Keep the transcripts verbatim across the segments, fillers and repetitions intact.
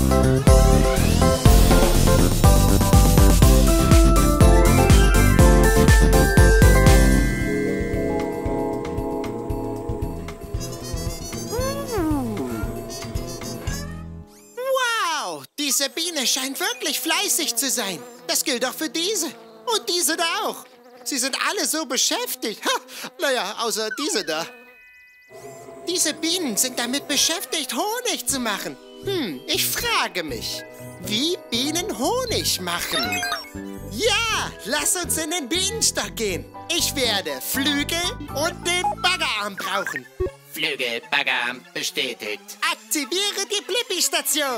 Diese Biene scheint wirklich fleißig zu sein. Das gilt auch für diese. Und diese da auch. Sie sind alle so beschäftigt. Ha, naja, außer diese da. Diese Bienen sind damit beschäftigt, Honig zu machen. Hm, ich frage mich, wie Bienen Honig machen. Ja, lass uns in den Bienenstock gehen. Ich werde Flügel und den Baggerarm brauchen. Flügel, Baggerarm, bestätigt. Aktiviere die Blippi-Station.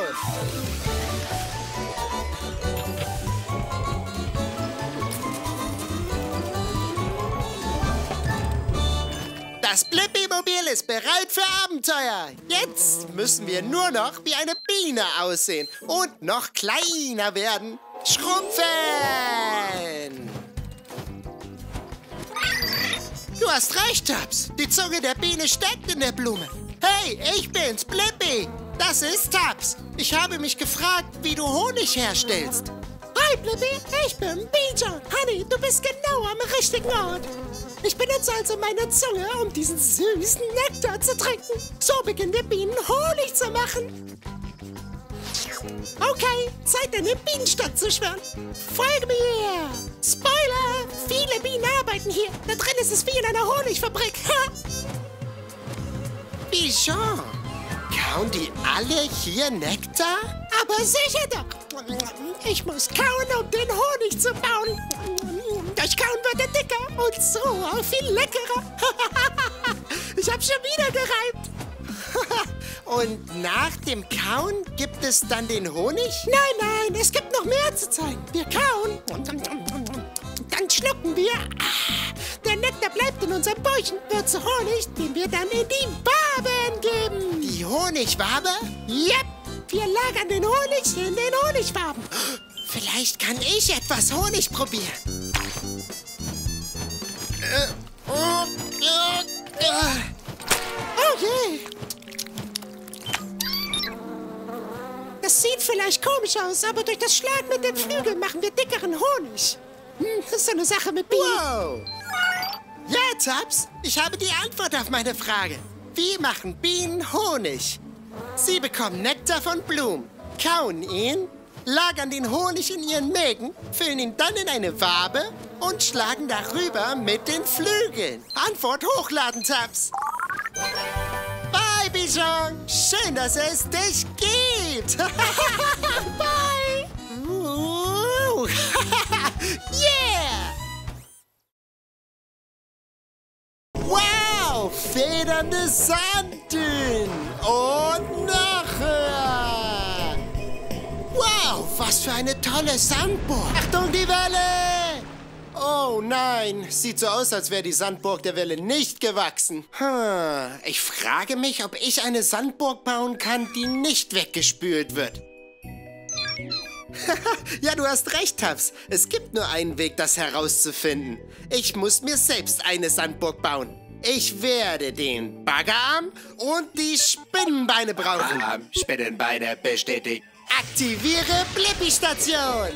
Das Blippi-Mobil ist bereit für Abenteuer. Jetzt müssen wir nur noch wie eine Biene aussehen und noch kleiner werden. Schrumpfen! Du hast recht, Taps. Die Zunge der Biene steckt in der Blume. Hey, ich bin's, Blippi. Das ist Taps. Ich habe mich gefragt, wie du Honig herstellst. Hi, Blippi. Ich bin Bijan. Honey, du bist genau am richtigen Ort. Ich benutze also meine Zunge, um diesen süßen Nektar zu trinken. So beginnen wir Bienen Honig zu machen. Okay, Zeit in den Bienenstock zu schwören. Folge mir! Spoiler! Viele Bienen arbeiten hier. Da drin ist es wie in einer Honigfabrik. Ha! Bijan, kauen die alle hier Nektar? Aber sicher doch. Ich muss kauen, um den Honig zu bauen. Durch Kauen wird er dicker und so auch viel leckerer. Ich hab schon wieder gereimt. Und nach dem Kauen gibt es dann den Honig? Nein, nein, es gibt noch mehr zu zeigen. Wir kauen, dann schlucken wir. Der Nektar bleibt in unserem Bäuchen, wird zu Honig, den wir dann in die Waben geben. Die Honigwabe? Yep, wir lagern den Honig in den Honigwaben. Vielleicht kann ich etwas Honig probieren. Äh, oh, äh, äh. Oh je. Das sieht vielleicht komisch aus, aber durch das Schlagen mit den Flügeln machen wir dickeren Honig. Hm, das ist so eine Sache mit Bienen. Wow. Ja, Taps, ich habe die Antwort auf meine Frage. Wie machen Bienen Honig? Sie bekommen Nektar von Blumen, kauen ihn, lagern den Honig in ihren Mägen, füllen ihn dann in eine Wabe und schlagen darüber mit den Flügeln. Antwort hochladen, Taps. Bye, Bijan. Schön, dass es dich gibt. Bye. Uh. Yeah. Wow, federnde Sanddünen. Und noch höher. Wow, was für eine tolle Sandburg. Achtung, die Welle. Oh nein, sieht so aus, als wäre die Sandburg der Welle nicht gewachsen. Hm. Ich frage mich, ob ich eine Sandburg bauen kann, die nicht weggespült wird. Ja, du hast recht, Taps. Es gibt nur einen Weg, das herauszufinden. Ich muss mir selbst eine Sandburg bauen. Ich werde den Baggerarm und die Spinnenbeine brauchen. Baggerarm, Spinnenbeine, bestätigt. Aktiviere Blippi-Station.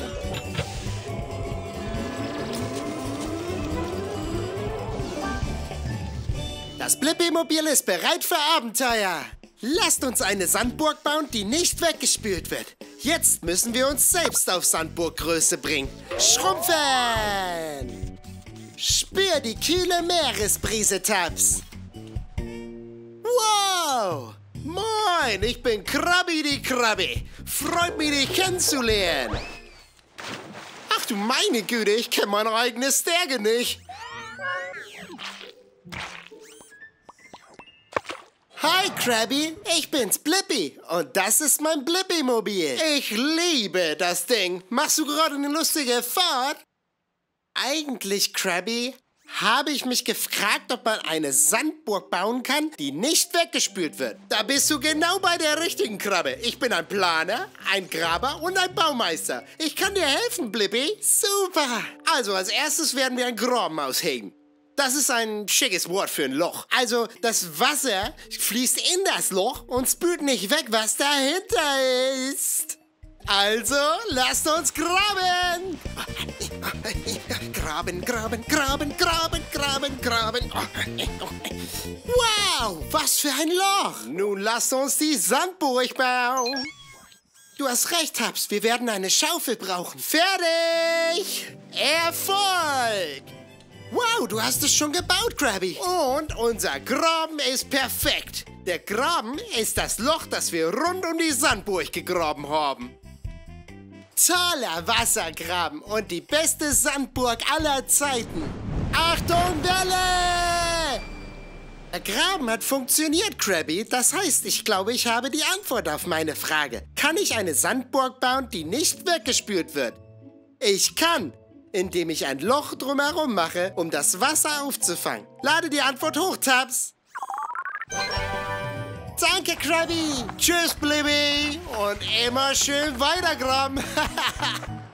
Das Blippi-Mobil ist bereit für Abenteuer. Lasst uns eine Sandburg bauen, die nicht weggespült wird. Jetzt müssen wir uns selbst auf Sandburggröße bringen. Schrumpfen! Spür die kühle Meeresbrise, Taps. Wow! Moin, ich bin Krabbi die Krabbi. Freut mich, dich kennenzulernen. Ach du meine Güte, ich kenne meine eigene Stärke nicht. Hi, Krabby, ich bin's, Blippi. Und das ist mein Blippi-Mobil. Ich liebe das Ding. Machst du gerade eine lustige Fahrt? Eigentlich, Krabby, habe ich mich gefragt, ob man eine Sandburg bauen kann, die nicht weggespült wird. Da bist du genau bei der richtigen Krabbe. Ich bin ein Planer, ein Graber und ein Baumeister. Ich kann dir helfen, Blippi. Super. Also, als erstes werden wir ein Graben ausheben. Das ist ein schickes Wort für ein Loch. Also, das Wasser fließt in das Loch und spült nicht weg, was dahinter ist. jetzt. Also, lasst uns graben. Graben, graben, graben, graben, graben, graben. Wow, was für ein Loch. Nun lasst uns die Sandburg bauen. Du hast recht, Taps. Wir werden eine Schaufel brauchen. Fertig! Erfolg! Wow, du hast es schon gebaut, Krabby. Und unser Graben ist perfekt. Der Graben ist das Loch, das wir rund um die Sandburg gegraben haben. Toller Wassergraben und die beste Sandburg aller Zeiten. Achtung, Welle! Der Graben hat funktioniert, Krabby. Das heißt, ich glaube, ich habe die Antwort auf meine Frage. Kann ich eine Sandburg bauen, die nicht weggespült wird? Ich kann, indem ich ein Loch drumherum mache, um das Wasser aufzufangen. Lade die Antwort hoch, Taps. Danke, Krabby. Tschüss, Blibby. Und immer schön weitergraben.